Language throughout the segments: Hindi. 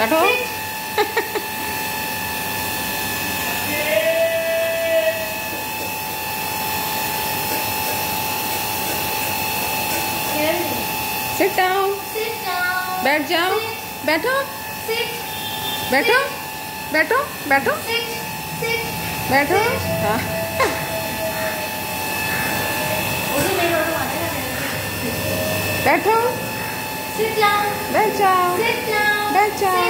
बैठो। Sit down. बैठ जाओ। बैठो। बैठो। बैठो। बैठो। बैठो। हाँ। बैठो। बैठ जाओ। बैठ जाओ।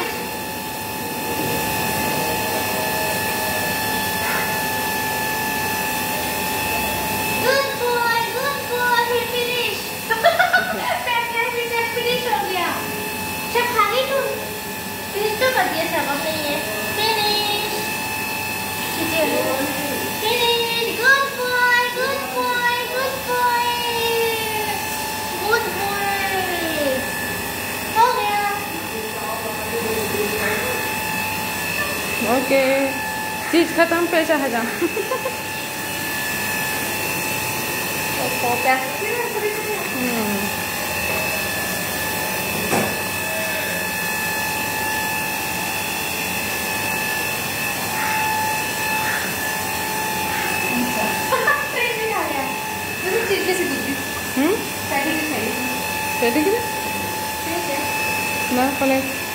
ओके, चीज खत्म, पैसा हजाम। ना पले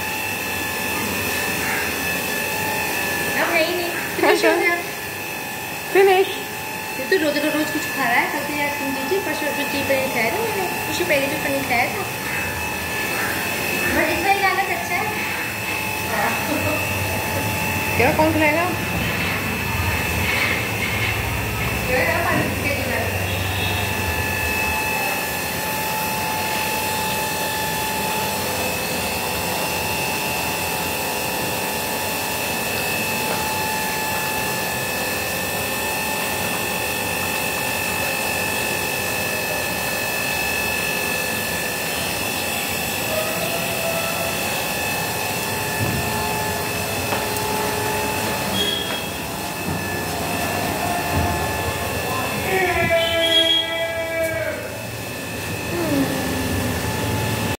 फिनिश। तो रोज कुछ खा रहा है। कल तो यार तुम दीजिए, परसों जो टी पनीर खाया था मैंने, उसी पहले जो पनीर खाया था, बट इसमें लालच अच्छा है। क्या कौन खिलाएगा?